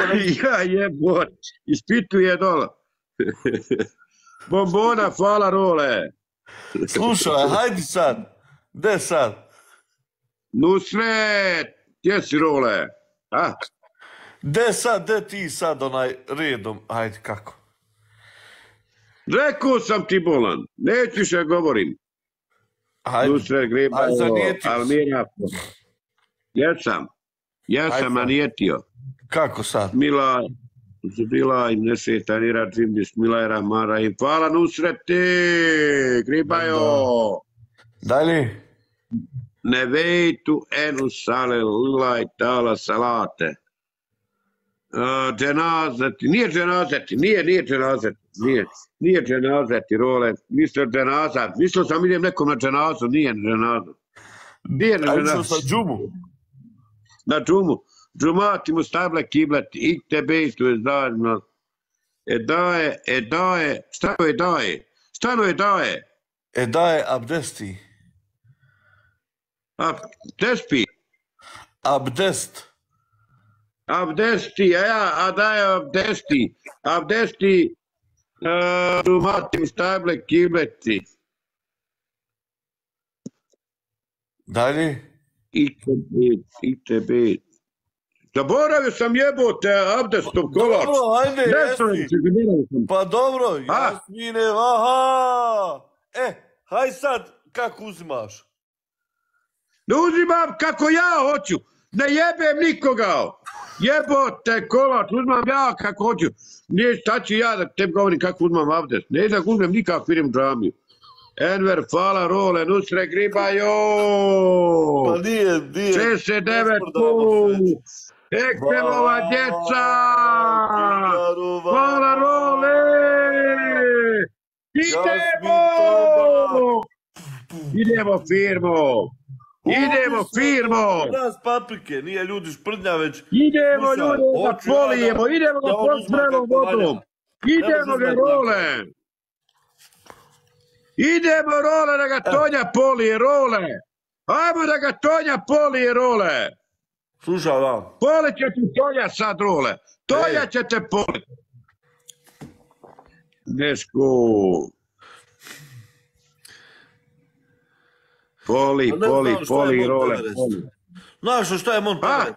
Ja jebot, ispituje dole. Bombona, hvala role. Slušaj, hajdi sad. Gde sad? Nusret, gdje si role? A? Gde ti sad onaj redom? Hajde, kako? Rekao sam ti bolan, neću više govorim. Hajde. Nusret Gribajo, Almira. Jesam nanijetio. Kako sad? Bila nesretani rađim, bismillahirrahmanirrahim. Hvala Nusreti, Gribajo. Dalje? Nevejtu enu sale lillahi ta'ala salate. Dženazeti, nije dženazeti, role. Mislio sam idem nekom na dženazu, nije dženazu. Išao sa džumu? Na džumu. Džumati mu stable kibleti, ikte bejtu je zajedno. Edaje, šta je daje? Stano je daje? Edaje abdesti. Tespi. Abdesti, a daje abdesti. Abdesti, džumati mu stable kibleti. Dalje? Ikte bejtu. Zaboravio sam jebote abdestom kolač. Dobro, ajde, Jasmin. Pa dobro, Jasmine, aha. Haj sad, kako uzimaš? Ne uzimam kako ja hoću. Ne jebem nikoga. Jebote kolač, uzmam ja kako hoću. Nije šta ću ja da tebi govorim kako uzmam abdest. Ne da uzmem nikako, idem u džamiju. Enver, hvala role, Nusret Gribajo. Pa nije. 69 put. Ekselova djeca! Hvala role! Idemo firmo! Nas paprike, nije ljudi šprdnja već. Idemo ljudi da polijemo, idemo ga pod zrelom vodom. Idemo ga role! Idemo role da ga Tonja polije role! Ajmo da ga Tonja polije role! Slušaj vam. Polit će ti Tonja sad role. Tonja će te polit. Neško. Poli role. Znaš šta je Monteveret?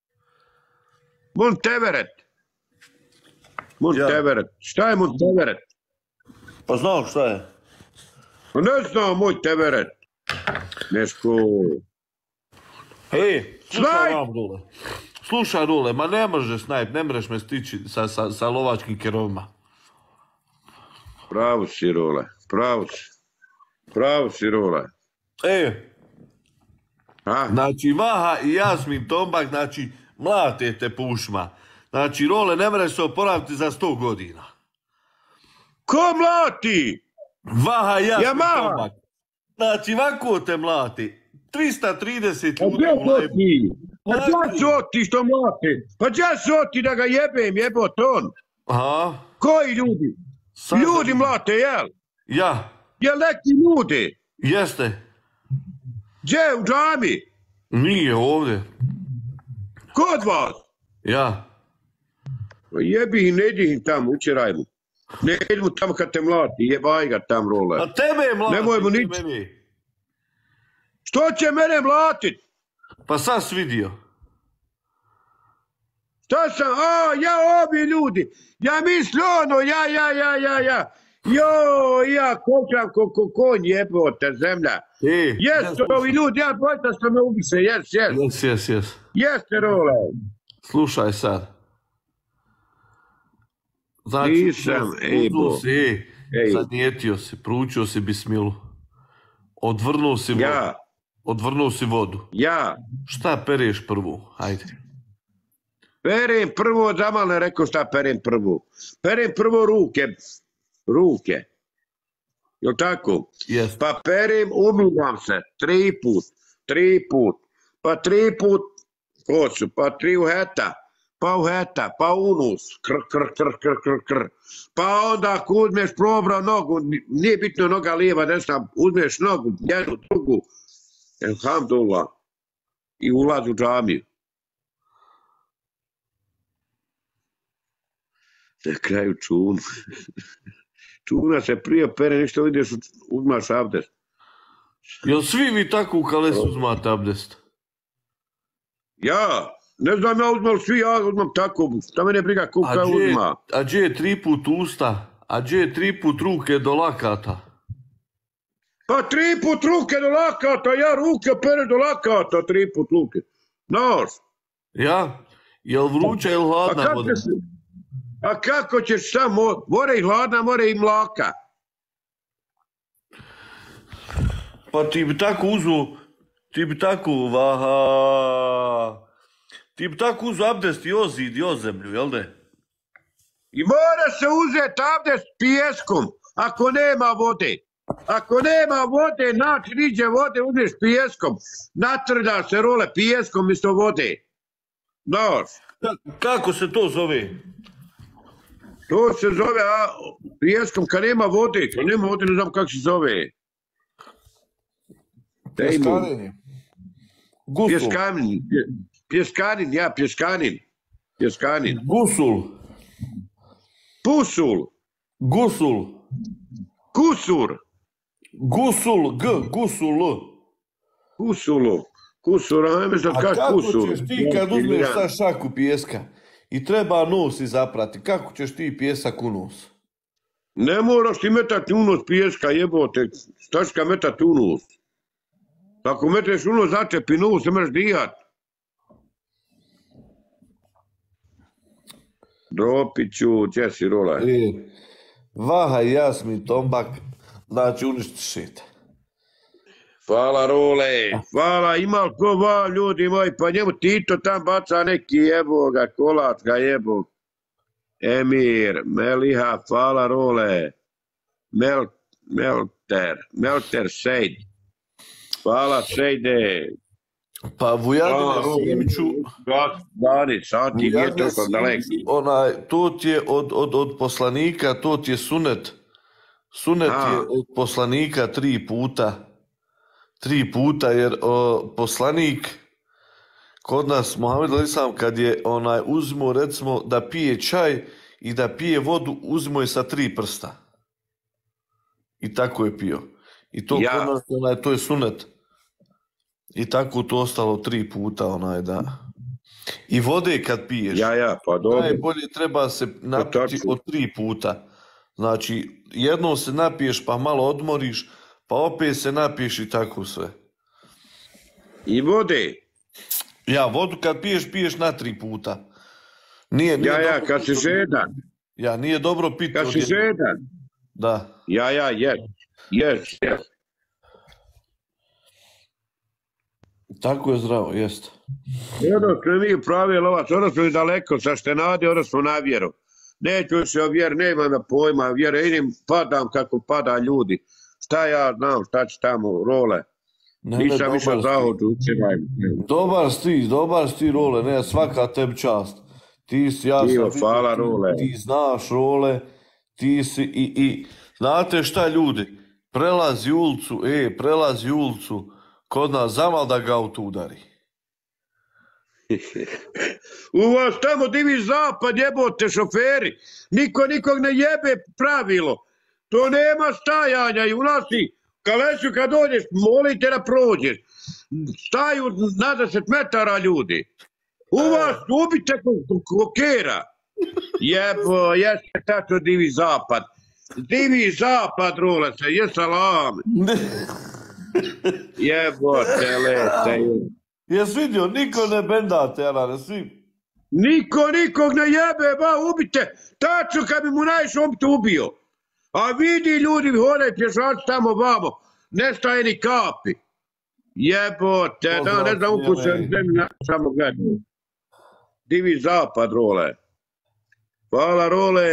Monteveret. Šta je Monteveret? Pa znao šta je? Ne znam moj Teveret. Neško. Slušaj role, ma ne možeš snajp, ne možeš me stići sa lovačkim kerovima. Pravo si role. Znači Vaha i Jasmin Tombak, znači mlate te pušma. Znači role ne možeš se oporaviti za 100 godina. Ko mlati? Vaha i Jasmin Tombak. Znači ovako te mlati. 330 ljudi u lajbu. Pa gdje su oti što mlate? Pa gdje su oti da ga jebem, jebot on? Aha. Koji ljudi? Ljudi mlate, jel? Ja. Jel neki ljudi? Jeste. Gdje, u džami? Nije ovdje. Kod vas? Ja. Jebi im, ne idi im tamo, učeraj mu. Ne idi mu tamo kad te mlati, jebaj ga tam role. A tebe je mlati. Nemoj mu nič. Što će mene mlatit? Pa sad si vidio. Šta sam? Ovi ljudi. Ja mislio ono, ja. Ja kočam ko konj jebote zemlja. Jes, ovi ljudi, ja bojta što me ubise, jes. Jeste role. Slušaj sad. Znači, nisam, zanijetio si, proučio si bismilu. Odvrnuo si vodu. Ja. Šta pereš prvo? Hajde. Perem prvo, Zamal ne rekao šta perem prvo. Perem prvo ruke. Jel' tako? Yes. Pa perem, umivam se 3 put. Pa 3 put kosu, pa 3 u heta, pa unus, kr. Pa onda ako uzmeš probrao nogu, nije bitno noga lijeva, desna, uzmeš nogu, jednu, drugu, elhamdulillah, i ulaz u džamiju. Na kraju čunu. Čuna se prije pere, ništa vidiš, uzmaš abdest. Jel svi vi tako u Kalesu uzmate abdest? Ja, ne znam ja uzmem svi, ja uzmem tako, šta mene briga kuka uzma. A gdje je 3 put usta, a gdje je 3 put ruke do lakata? Pa 3 put ruke do lakata, ja ruke pere do lakata, 3 put ruke. Znaš? Ja? Jel vruća ili hladna voda? A kako ćeš samo, more i hladna, more i mlaka. Pa ti bi tako uzu, ti bi tako uzu abdest i ozid i ozemlju, jel de? I mora se uzeti abdest pijeskom, ako nema vode. Ako nema vode, naći niđe vode, uzmeš pijeskom. Natrda se role pijeskom isto vode. Znaš? Kako se to zove? To se zove pijeskom kad nema vode. Kad nema vode, ne znam kako se zove. Pjeskanin. Pjeskanin. Pjeskanin, ja, pjeskanin. Pjeskanin. Gusul. Pusul. Gusul. Kusur. Gusul, gusul. Kusulu. Kusur, a ne znam kako kusur. A kako ćeš ti kad uzmeš sa šaku pijeska i treba nos izaprati, kako ćeš ti pijesak u nos? Ne moraš ti metati u nos pijeska, jebote. Šta ćeš ka metati u nos? Ako meteš u nos, začepi nos, ne možeš dijat. Dropiću, gdje si rola? Vaha i Jasmin Tombak, znači uništiš te. Hvala Role, hvala, ima li ko va, ljudi moji, pa njemu Tito tam baca neki jeboga, kolac ga jebog. Emir, Meliha, hvala Role, Melter Sejd, hvala Sejde. Pa Vujadine Simiću, Dani, sad ti nije toliko daleko. To ti je od poslanika, to ti je sunet. Sunet je od poslanika 3 puta. 3 puta, jer poslanik kod nas, Muhammed Alislam, kad je uzmo, recimo, da pije čaj i da pije vodu, uzmo je sa 3 prsta. I tako je pio. I to kod nas, to je sunet. I tako to ostalo 3 puta, da. I vode kad piješ. Pa dobro. Najbolje treba se napiti od 3 puta. Znači, jednom se napiješ pa malo odmoriš, pa opet se napiješ i tako sve. I vode? Ja, vodu kad piješ na 3 puta. Nije kad si žedan. Ja, nije dobro piti. Kad si žedan. Da. Yes. Tako je zdravo, jest. Ono smo mi pravi lovac, ono smo i daleko sa štenadi, ono smo na vjeru. Neću se o vjeru, nemam da pojma, vjere, idem, padam kako pada ljudi. Šta ja znam, šta će tamo, Role. Nisam išao zahođu, Dobar si ti, Role, ne, svaka tebi čast. Ti si, ja sam vidio, ti znaš, Role, ti si i znate šta ljudi, prelazi ulicu, kod nas zamal da ga auto udari. U vas tamo divi zapad, jebote šoferi. Niko nikog ne jebe pravilo. To nema stajanja i u nas i Kalesu kad dođeš, molite da prođeš. Staju na 10 metara ljudi. U vas ubite kokera. Jebo, jeste tačno divi zapad. Divi zapad, Role se, je salam. Jebote, lete. Jes vidio, niko ne bendate, Jarane, svi. Niko nikog ne jebe, ubite. Tačno kad bi mu naišao, on bi te ubio. A vidi ljudi, hodaj pješači tamo vamo, nestaje ni kapi. Jebote, ne znam uko se zemlja samo gledaju. Divi zapad, Role. Hvala, Role.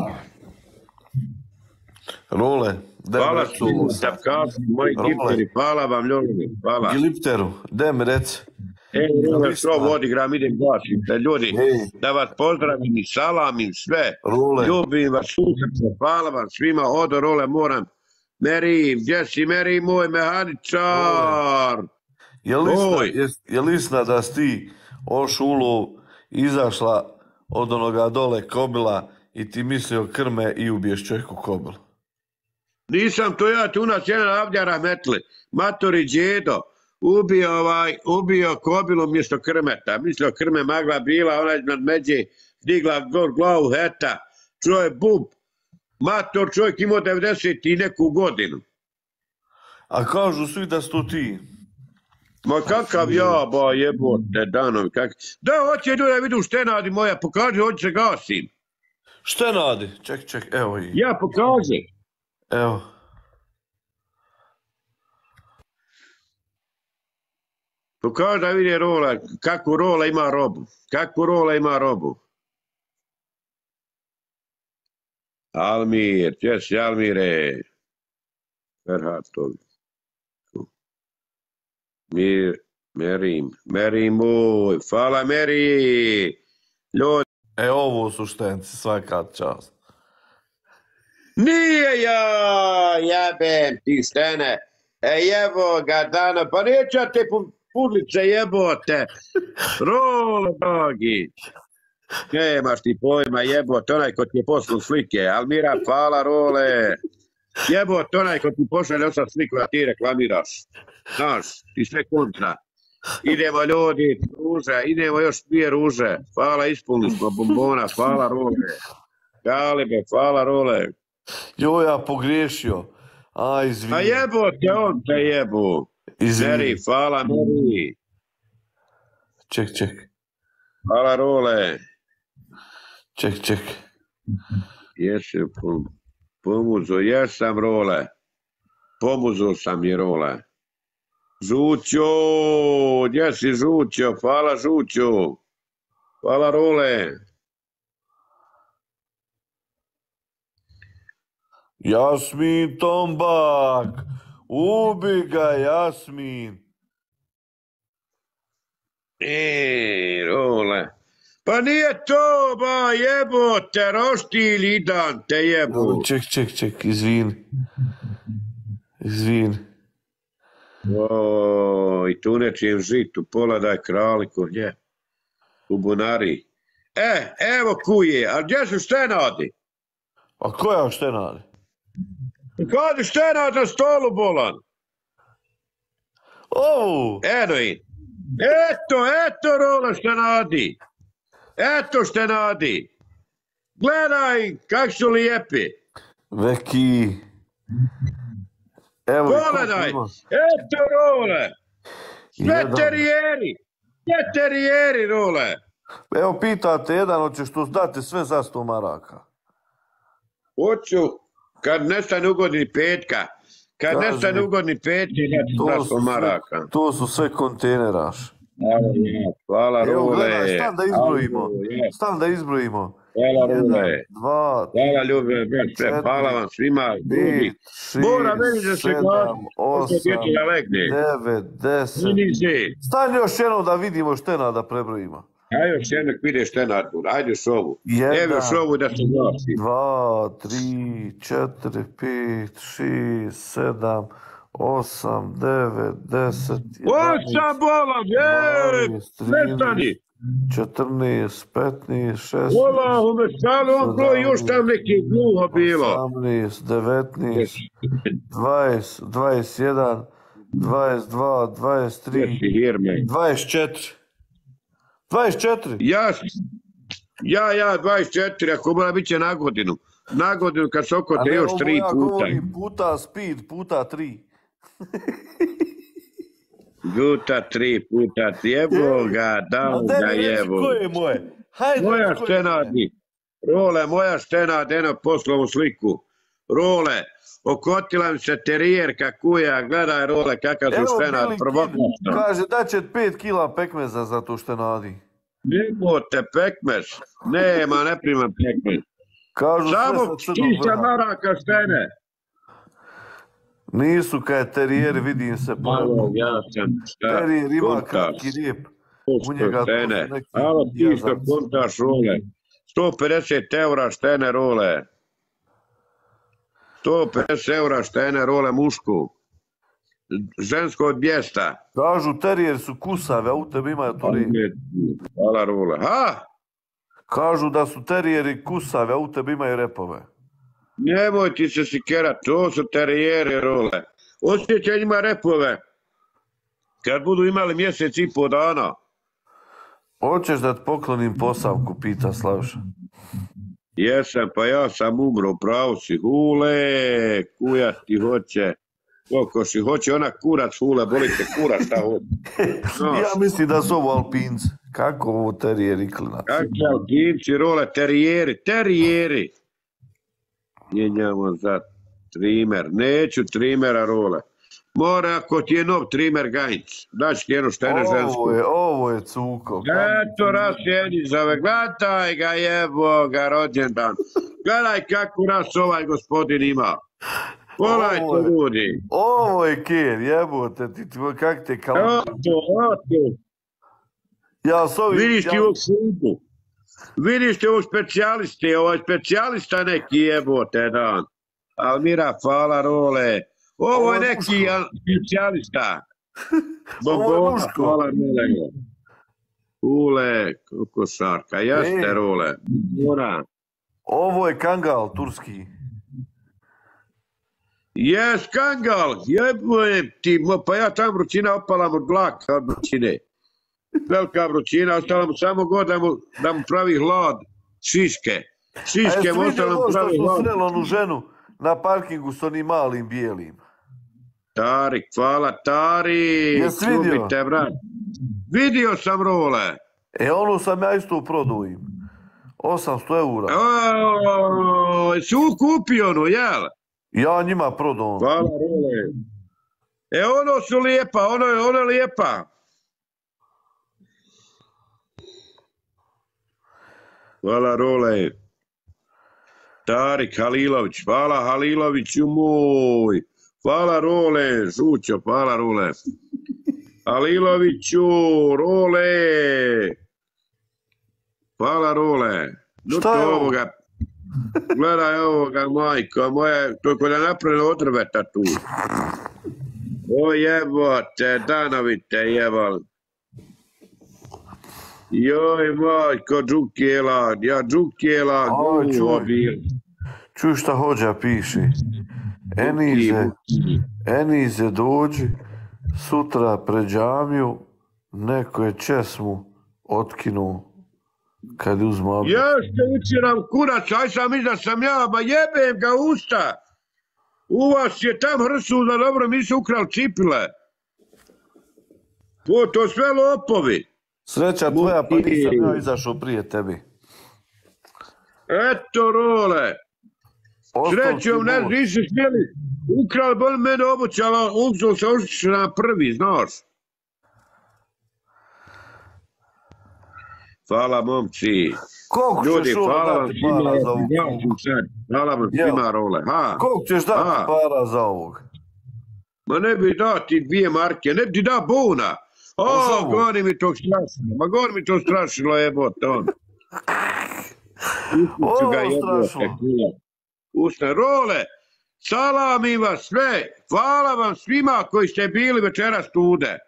Role. Hvala svima, moji kiperi, hvala vam ljudi, hvala. Gilipteru, gde mi reci? Role, što odigram, idem glasiti, ljudi, da vas pozdravim i salamim sve, ljubim vas, hvala vam svima, odo Role, moram, Meri, gdje si Meri, moj mehaničar? Je li istina da si ti ošu ulov izašla od onoga dole kobila i ti mislio krme i ubiješ čovjeku kobilu. Nisam to ja, tu nas jedan Avdija Rahmetli, matori djedo, ubio kobilu mjesto krmeta. Mislio krme magla bila, ona iznad međe, digla glavu heta, čovjek bub, mator čovjek imao 90 i neku godinu. A kažu svi da si to ti. Ma kakav ja, ba jebote, danovi, Da, hoće ljudi vidu štenadi moja, pokaži, hoće se gasim. Štenadi, ček, evo i. Ja pokažem. Evo. Pokaži da vidi rola, kakvu rola ima robu. Almir, česi Almire. Ferhatovi. Meri moj, hvala Meri. Ljudi. Ovo su štenci, svaka čast. Nije ja, jebem ti štene. Jebo ga dana, pa neća te pudlice jebote. Rolo, dogi. Nemaš ti pojma jebote, onaj ko ti je poslao slike. Almira, hvala Role. Jebote, onaj ko ti pošalje osam sliku, a ti reklamiraš. Znaš, ti sve kontra. Idemo ljudi, ruže, idemo još 2 ruže. Hvala, ispunili smo bombona, hvala Role. Galebe, hvala Role. Jo, ja pogriješio. A, izvini. A jebote, on te jebu. Meri, hvala Meri. Ček. Hvala Role. Ček. Jesam pomuzao, jesam Role. Pomuzao sam je Role. Žućo, gdje si Žućo? Hvala Žućo. Hvala Role. Jasmin Tombak, ubi ga Jasmin. Role. Pa nije to, ba jebote, roštilj idan te jebu. Ček, izvin. I tu nečijem žitu, pola daj kraliku, gdje? U bunari. Evo kuje, a gdje su štenadi? A koja štenadi? Kada štenad na stolu bolan? Eno im. Eto Role štenadi. Eto štenadi. Gledaj kak su lijepi. Veki. Evo, pogledaj. Eto Role. Sve terijeri Role. Evo pitate jedan, hoćeš tu dati sve za 100 maraka. Hoću, kad nestane ugodni petka. Kad nestane ugodni petke, dati za 100 maraka. To su sve kontejneraš. Hvala Role. Evo gledaj, stan da izbrojimo. Hvala Role. 1, 2, hvala ljube, hvala vam svima. 5, 6, 7, 8, 9, 10. Stan još jednom da vidimo štena da prebrojimo. Ajde još jednog vide štenad, ajde još ovu. Evo još ovu da se glasi. 2, 3, 4, 5, 6, 7, 8, 9, 10, 11, 12, 13, 14, 15, 16, Allahu me stalo, on broj još tam neki gluho bilo. 18, 19, 20, 21, 22, 23, 24. 24? Ja, 24, ako mora bit će na godinu. Na godinu kad se okote još 3 puta. A ne, ovo ja govorim puta speed, puta 3. Puta 3, jebo ga, dao ga jebo. Koje je moje? Moja štenadi. Role, moja štenadi, eno poslovu sliku. Role, okotila mi se terijerka kuja, gledaj Role kakav su štenad. Kaže da će 5 kila pekmeza za to štenadi. Nebote pekmez, nema, ne primam pekmez. Samo 1000 maraka štene. Nisu kaj terijeri, vidim se. Malo, ja sam šta. Terijer ima kratki lijep. U njega to su neki... Alo ti što kontaš Role. 150 € štene Role. 150 € štene Role mušku. Žensko od 200. Kažu terijer su kusave, a u tebi imaju to lijep. Hvala Role. Ha? Kažu da su terijeri kusavi, a u tebi imaju repove. Nemoj ti se sikerat, to su terijeri, Role. Osjećaj ima repove. Kad budu imali mjesec i po dana. Hoćeš da ti poklonim posavku, pita Slavša. Jesam, pa ja sam umro, pravo si, Hule, kuja ti hoće. Koliko si hoće, ona kurac, Hule, boli te kurac, šta hoće. No. Ja mislim da su ovo alpinci. Kako ovo terijeri klinac? Kako alpinci, Role, terijeri. Mijenjamo za trimer, neću trimera, Role. Mora ako ti je nov trimer gajnic, daći ti jedno štene žensko. Ovo je cuko. Eto rasjedi zove, gledaj ga jebo ga rođendan. Gledaj kako nas ovaj gospodin ima. Pogledajte ljudi. Ovo je ker, jebote ti, kak te kao... Oto. Ja s ovim... Vidiš ti ovog šupu. Vidiš ti ovog specijaliste, ovaj specijalista neki jebote dan. Almira, hvala, Role. Ovo je neki specijalista. Ovo je muško. Hvala, Role. Ule, kokošarka, jeste, Role. Mora. Ovo je kangal, turski. Jes, kangal, jebujem ti, pa ja tam vrućina opala mu dlaka od vrućine. Velika vrućina, ostala mu samo god da mu pravi hlad, šiške. Šiške mu ostala mu pravi hlad. A je sreli onu ženu na parkingu s onim malim bijelim? Tarik, hvala, Tarik. Jesi vidio? Ljubite, brat. Vidio sam, Role. Ono sam ja isto prodao im. 800 eura. Si kupio ono, jel? Ja njima prodao. Hvala, Role. Ono su lijepa, ono je lijepa. Hvala, Role. Tarik Halilović, hvala Haliloviću moj. Hvala, Role, Žućo, hvala, Role. Haliloviću, Role. Hvala, Role. Šta je ovoga? Gledaj ovoga, majko moja, to kod je napravljeno od drveta tu. O jebote, danovite jebal. Joj, majko, džukjela, ja džukjela, gumobil. Čuj šta hođa piše. Enize dođi sutra pred džamiju, neko je česmu otkinuo kad uzma abdest. Ja što učiram kurac, aj sam da sam ja, ma jebem ga usta. U vas je tam hrsu da dobro mi su ukrali cipile. To sve lopovi. Sreća tvoja, pa nisam ja izašao prije tebi. Eto, Role. Srećom, nisi smjeli. Ukrali bol mene obućala, uzeo se oštiš na prvi, znaš. Hvala, momci. Koliko ćeš dati para za ovog? Hvala vam svima, Role. Koliko ćeš dati para za ovog? Ma ne bi dati 2 marke, ne bi da buna. Goni mi to strašilo. Ma goni mi to strašilo, jebote, on. Ovo strašilo. Usne, Role, salami vas sve. Hvala vam svima koji ste bili večeras tude.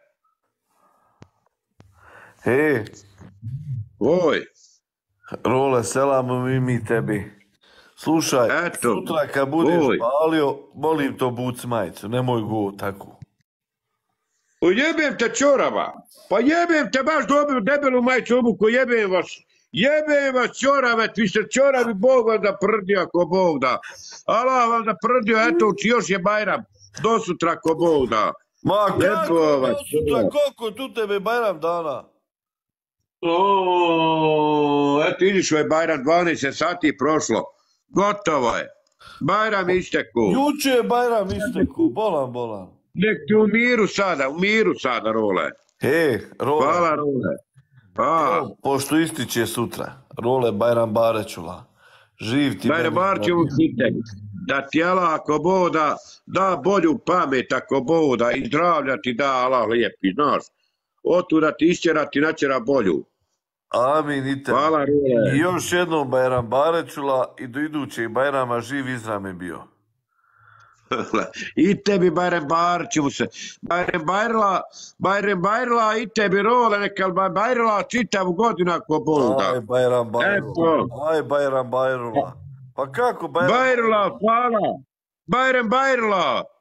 Oj. Role, selamo i mi tebi. Slušaj, sutra kad budeš palio, molim to buc majicu, nemoj go tako. Jebem te čorava, pa jebem te baš dobru debelu majicu obuku, jebem vas čorave, vi ste čoravi, Bog vam da prdio ako Bog da. Allah vam da prdio, eto, još je Bajram, do sutra ako Bog da. Ma kako do sutra, koliko tu tebe Bajram dana? Eto, vidiš ovaj Bajram, 12 sati prošlo, gotovo je. Bajram isteku. Juče je Bajram isteku, bolan. Nek ti u miru sada, Role. Role. Hvala, Role. Pošto ističe sutra, Role Bajram Barećula. Živ ti. Bajram Barećula, da ti Allah ako Bog da bolju pamet ako Bog da i zdravlja ti da Allah lijepi, znaš. Otuda ti išćerati načera bolju. Amin i te. Hvala, Role. I još jednom Bajram Barećula i do idućeg Bajrama živ Izrame bio. I tebi Bajram Barčiću se. Bajram Bajrla i tebi role, neka Bajrla čitavu godinu ako bolda. Aj, Bajram Bajrula. Aj, Bajram Bajrula. Pa kako Bajram Bajrla, hvala. Bajram Bajrla.